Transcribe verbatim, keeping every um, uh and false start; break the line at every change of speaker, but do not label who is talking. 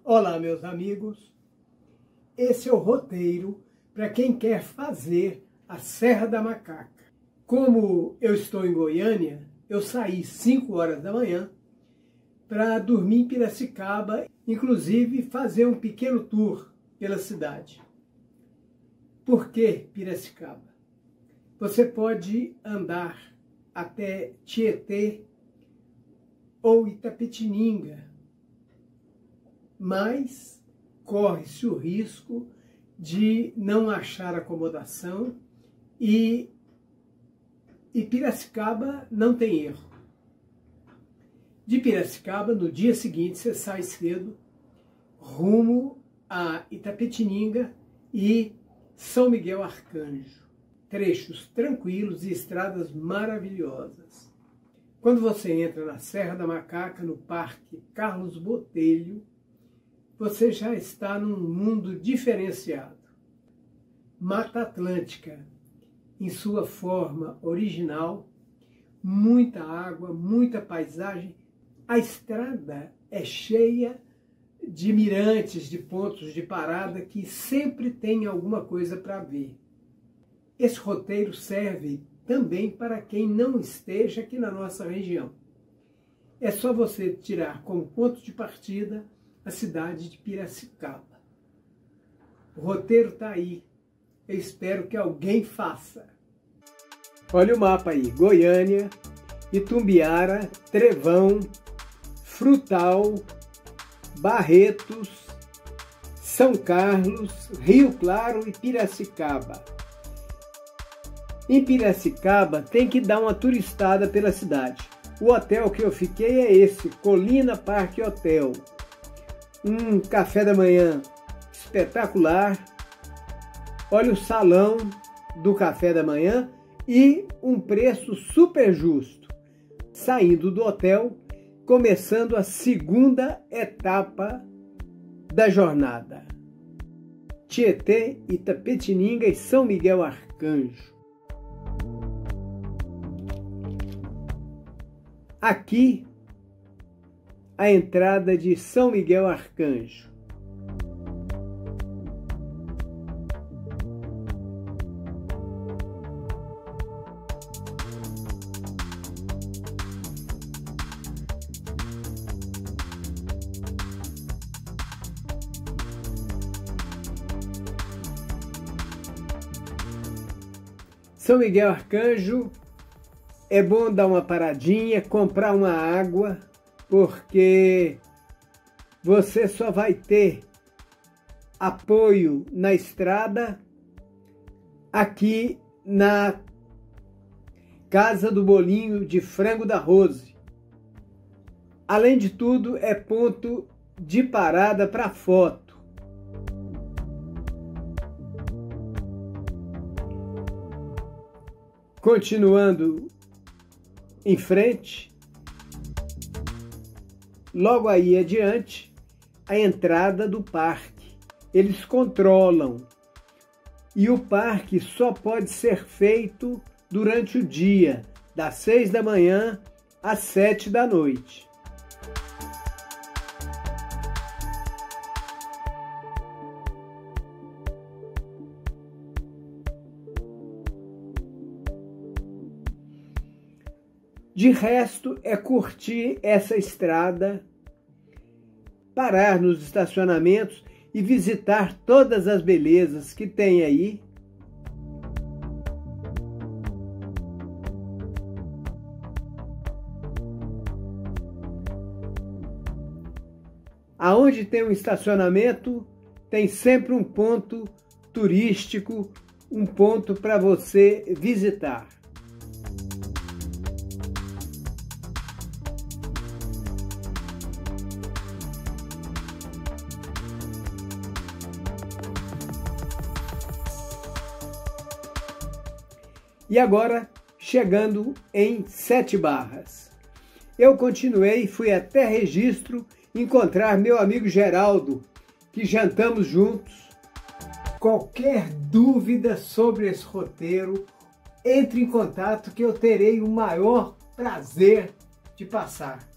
Olá, meus amigos. Esse é o roteiro para quem quer fazer a Serra da Macaca. Como eu estou em Goiânia, eu saí cinco horas da manhã para dormir em Piracicaba, inclusive fazer um pequeno tour pela cidade. Por que Piracicaba? Você pode andar até Tietê ou Itapetininga, mas corre-se o risco de não achar acomodação e, e Piracicaba não tem erro. De Piracicaba, no dia seguinte, você sai cedo, rumo a Itapetininga e São Miguel Arcanjo. Trechos tranquilos e estradas maravilhosas. Quando você entra na Serra da Macaca, no Parque Carlos Botelho, você já está num mundo diferenciado. Mata Atlântica, em sua forma original, muita água, muita paisagem. A estrada é cheia de mirantes, de pontos de parada que sempre tem alguma coisa para ver. Esse roteiro serve também para quem não esteja aqui na nossa região. É só você tirar como ponto de partida a cidade de Piracicaba. O roteiro está aí. Eu espero que alguém faça. Olha o mapa aí. Goiânia, Itumbiara, Trevão, Frutal, Barretos, São Carlos, Rio Claro e Piracicaba. Em Piracicaba tem que dar uma turistada pela cidade. O hotel que eu fiquei é esse, Colina Parque Hotel. Um café da manhã espetacular. Olha o salão do café da manhã e um preço super justo. Saindo do hotel, começando a segunda etapa da jornada. Tietê, Itapetininga e São Miguel Arcanjo. Aqui, a entrada de São Miguel Arcanjo. São Miguel Arcanjo, é bom dar uma paradinha, comprar uma água, porque você só vai ter apoio na estrada aqui na Casa do Bolinho de Frango da Rose. Além de tudo, é ponto de parada para foto. Continuando em frente, logo aí adiante, a entrada do parque. Eles controlam. E o parque só pode ser feito durante o dia, das seis da manhã às sete da noite. De resto, é curtir essa estrada, parar nos estacionamentos e visitar todas as belezas que tem aí. Aonde tem um estacionamento, tem sempre um ponto turístico, um ponto para você visitar. E agora, chegando em Sete Barras. Eu continuei, fui até Registro encontrar meu amigo Geraldo, que jantamos juntos. Qualquer dúvida sobre esse roteiro, entre em contato que eu terei o maior prazer de passar.